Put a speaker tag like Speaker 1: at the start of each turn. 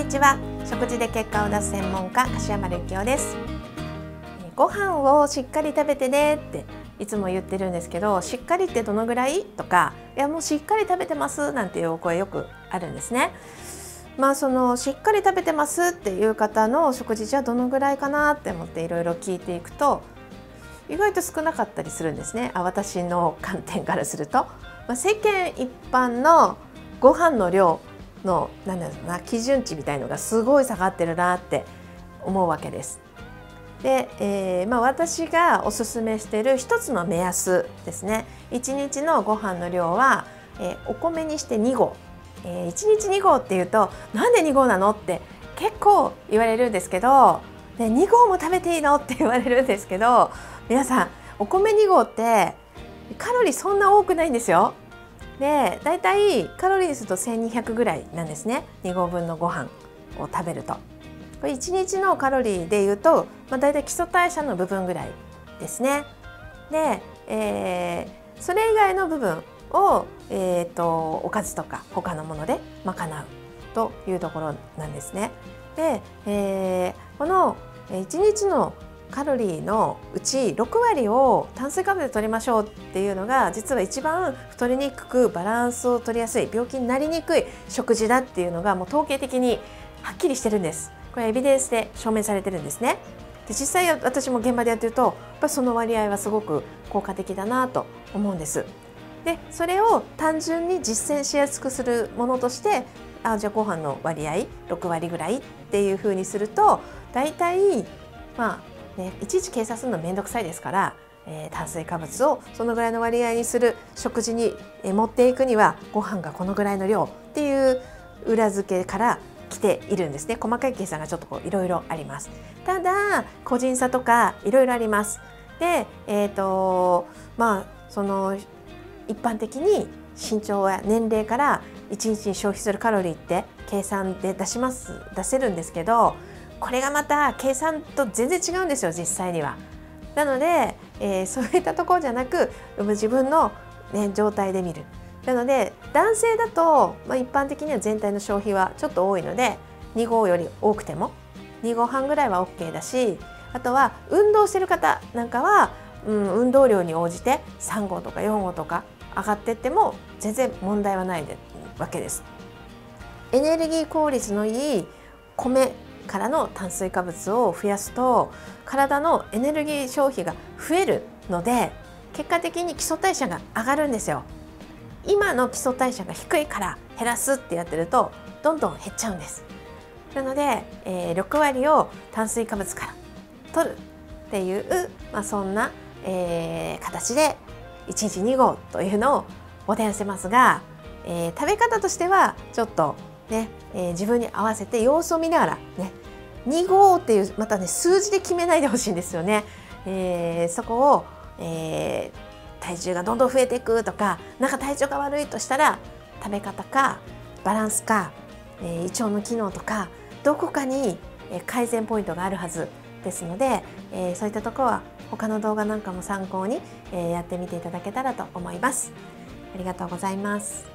Speaker 1: にちは。食事で結果を出す専門家柏丸幸男です。ご飯をしっかり食べてねっていつも言ってるんですけど、しっかりってどのぐらいとか、いやもうしっかり食べてますなんていうお声よくあるんですね。そのしっかり食べてますっていう方の食事じゃどのぐらいかなって思っていろいろ聞いていくと、意外と少なかったりするんですね。私の観点からすると、世間一般のご飯の量の基準値みたいのがすごい下がってるなって思うわけです。で、私がおすすめしている一つの目安ですね。1日のご飯の量は、お米にして2合、1日2合っていうとなんで2合なのって結構言われるんですけど、2合も食べていいのって言われるんですけど、皆さんお米2合ってカロリーそんな多くないんですよ。で、だいたいカロリーすると1200ぐらいなんですね。2合分のご飯を食べると。これ1日のカロリーでいうと、だいたい基礎代謝の部分ぐらいですね。で、それ以外の部分を、おかずとか他のもので賄うというところなんですね。で、この1日のカロリーのうち6割を炭水化物で取りましょうっていうのが、実は一番太りにくくバランスを取りやすい、病気になりにくい食事だっていうのがもう統計的にはっきりしてるんです。これエビデンスで証明されてるんですね。で、実際私も現場でやってるとやっぱりその割合はすごく効果的だなと思うんです。で、それを単純に実践しやすくするものとして、じゃあご飯の割合6割ぐらいっていうふうにすると、だいたいいちいち計算するのめんどくさいですから、炭水化物をそのぐらいの割合にする食事に持っていくには、ご飯がこのぐらいの量っていう裏付けから来ているんですね。細かい計算がちょっといろいろあります。ただ個人差とかいろいろあります。で、その一般的に身長や年齢から1日に消費するカロリーって計算で出せるんですけど、これがまた計算と全然違うんですよ、実際には。なので、そういったところじゃなく自分の、状態で見る。なので男性だと、一般的には全体の消費はちょっと多いので、2合より多くても2合半ぐらいは OK だし、あとは運動してる方なんかは、運動量に応じて3合とか4合とか上がっていっても全然問題はないわけです。エネルギー効率のいい米からの炭水化物を増やすと、体のエネルギー消費が増えるので、結果的に基礎代謝が上がるんですよ。今の基礎代謝が低いから減らすってやってるとどんどん減っちゃうんです。なので、6割を炭水化物から取るっていう、そんな、形で1日2合というのをご提案してますが、食べ方としてはちょっとね、自分に合わせて様子を見ながらね、2合っていうまたね数字で決めないでほしいんですよね。そこを、体重がどんどん増えていくとか、体調が悪いとしたら食べ方かバランスか、胃腸の機能とかどこかに改善ポイントがあるはずですので、そういったところは他の動画なんかも参考にやってみていただけたらと思います。ありがとうございます。